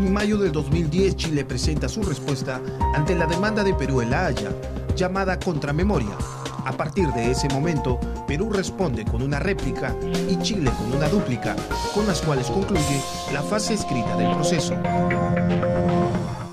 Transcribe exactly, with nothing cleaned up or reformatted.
En mayo del dos mil diez, Chile presenta su respuesta ante la demanda de Perú en La Haya, llamada contramemoria. A partir de ese momento, Perú responde con una réplica y Chile con una dúplica, con las cuales concluye la fase escrita del proceso.